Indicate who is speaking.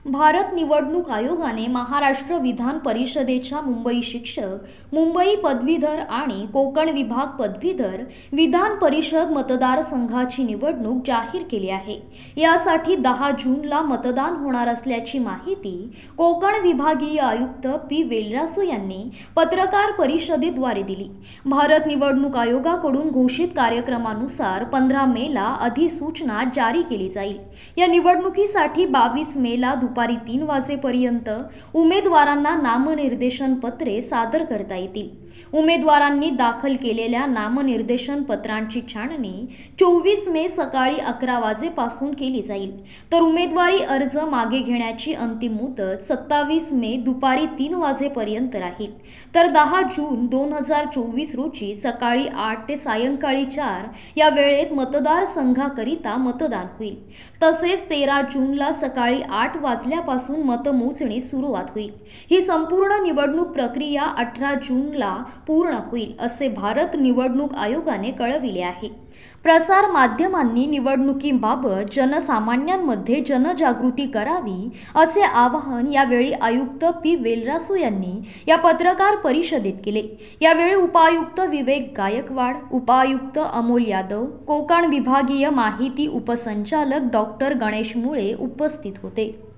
Speaker 1: भारत निवडणूक आयोगाने महाराष्ट्र विधान परिषदेच्या मुंबई शिक्षक, मुंबई पदवीधर आणि कोकण विभाग पदवीधर विधान परिषद मतदारसंघाची निवडणूक जाहीर केली आहे। यासाठी 10 जूनला मतदान होणार असल्याची माहिती कोकण विभागीय आयुक्त पी वेलरासू यांनी पत्रकार परिषदेद्वारे दिली। भारत निवडणूक आयोगाकडून घोषित कार्यक्रमानुसार 15 मेला अधिसूचना जारी केली जाईल। या निवडणुकीसाठी 22 मेला दुपारी 3 वाजेपर्यंत उमेदवारांना नामनिर्देशन पत्रे सादर करता येतील। उमेदवारांनी दाखल केलेल्या नामनिर्देशन पत्रांची छाननी 24 मे सकाळी 11 वाजेपासून केली जाईल, तर उमेदवारी अर्ज मागे घेण्याची अंतिम मुदत 27 मे दुपारी 3 वाजेपर्यंत राहील। तर 10 जून 2024 रोजी सकाळी 8 ते सायंकाळी 4 या वेळेत मतदारसंघाकरिता मतदान होईल। तसेच 13 जूनला सकाळी 8 वाजल्यापासून मतमोजणी सुरुवात होईल। ही संपूर्ण निवडणूक प्रक्रिया 18 जूनला पूर्ण होईल असे भारत निवडणूक आयोगाने कळविले आहे। प्रसार माध्यमांनी निवडणुकीबाबत जनसामान्यांमध्ये जनजागृती करावी असे आवाहन यावेळी आयुक्त पी वेलरासू यांनी या पत्रकार परिषदेत केले। यावेळी उपायुक्त विवेक गायकवाड, उपायुक्त अमोल यादव, कोकण विभागीय माहिती उपसंचालक डॉक्टर गणेश मुळे उपस्थित होते।